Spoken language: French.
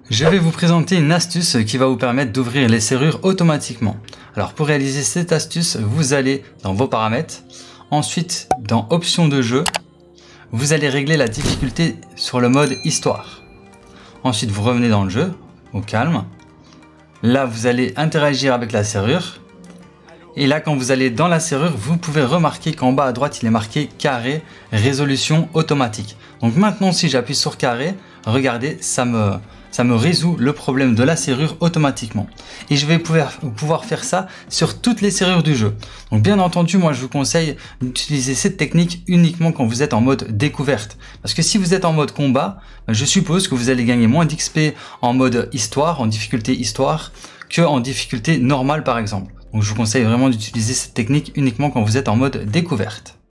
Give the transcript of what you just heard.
Je vais vous présenter une astuce qui va vous permettre d'ouvrir les serrures automatiquement. Alors pour réaliser cette astuce, vous allez dans vos paramètres, ensuite dans options de jeu, vous allez régler la difficulté sur le mode histoire. Ensuite vous revenez dans le jeu, au calme. Là vous allez interagir avec la serrure. Et là quand vous allez dans la serrure, vous pouvez remarquer qu'en bas à droite il est marqué carré résolution automatique. Donc maintenant si j'appuie sur carré, regardez, ça me résout le problème de la serrure automatiquement. Et je vais pouvoir faire ça sur toutes les serrures du jeu. Donc bien entendu, moi je vous conseille d'utiliser cette technique uniquement quand vous êtes en mode découverte. Parce que si vous êtes en mode combat, je suppose que vous allez gagner moins d'XP en mode histoire, en difficulté histoire, que en difficulté normale par exemple. Donc je vous conseille vraiment d'utiliser cette technique uniquement quand vous êtes en mode découverte.